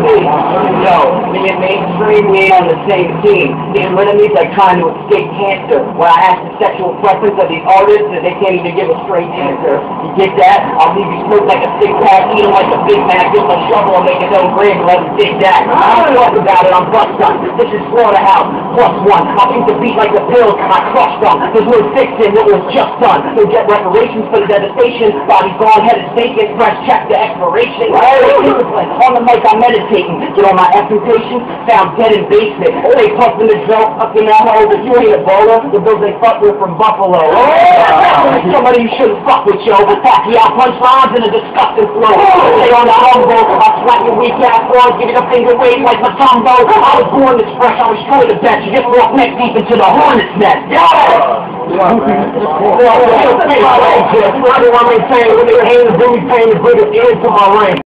Yo, me and mainstream, we ain't on the same team. These enemies are trying to escape cancer. When I ask the sexual preference of these artists, they can't even give a straight answer. You get that? I'll leave you smoked like a sick pack, eat them like a Big Mac, give them a shovel and make his own grave and let him dig that. I don't talk about it, I'm bust done. This is Slaughterhouse, +1. I'll beat the beat like the pills, I crushed them. There's no fixing what was just done. You'll get reparations for the devastation. Body gone, head is taken, fresh check the expiration. Discipline. On the mic, I'm meditating. Get on my effing found dead in basement. They puffing the joke, up in that hole, but you ain't a bowler. The bills they fuck with from Buffalo. Somebody you shouldn't fuck with, yo. With Pacquiao punchlines and a disgusting flow. Stay on the humble. I'll slap your weak ass arms, give it a finger wave like my tumbo. I was born this fresh, I was sure the best. You just walk neck deep into the hornet's nest. Yo! I don't want to maintain with their hands, really paying the biggest ears to my ring.